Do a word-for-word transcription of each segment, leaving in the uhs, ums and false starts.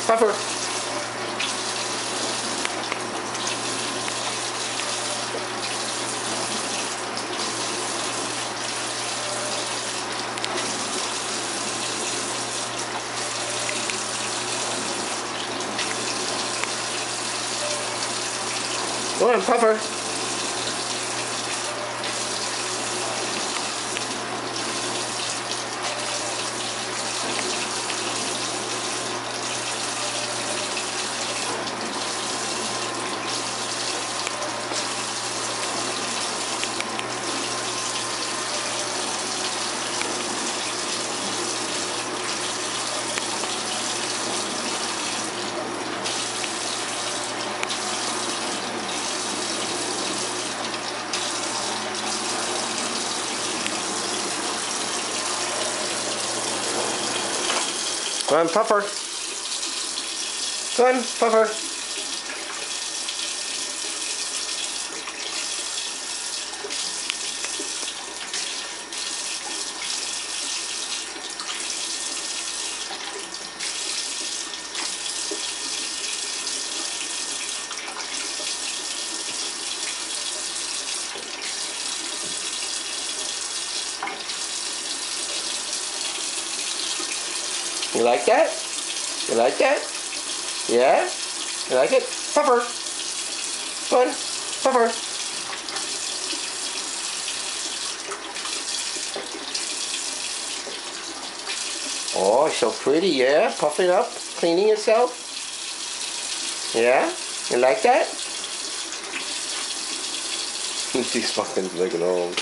Puffer. Go on, Puffer. Go on, Puffer. Go on, Puffer. You like that? You like that? Yeah? You like it? Puffer! Go on, Puffer! Oh, so pretty, yeah? Puff it up, cleaning yourself? Yeah? You like that? She's fucking looking all over.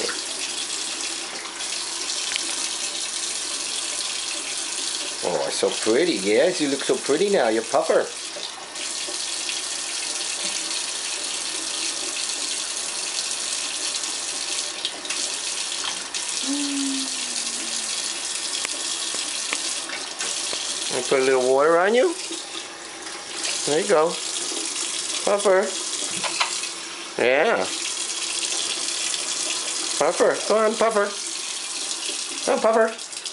Oh, so pretty. Yes, you look so pretty now. You're Puffer. I put a little water on you. There you go. Puffer. Yeah. Puffer. Go on, Puffer. Go on, Puffer.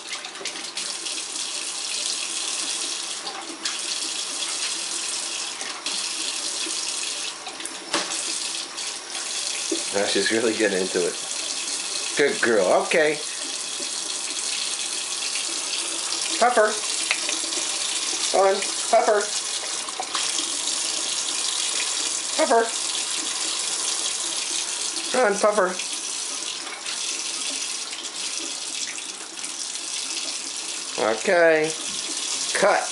Now she's really getting into it. Good girl. Okay. Puffer. Go on. Puffer. Puffer. Go on, Puffer. Okay. Cut.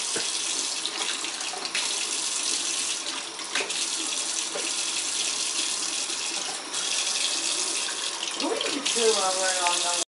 What do you do while we're on the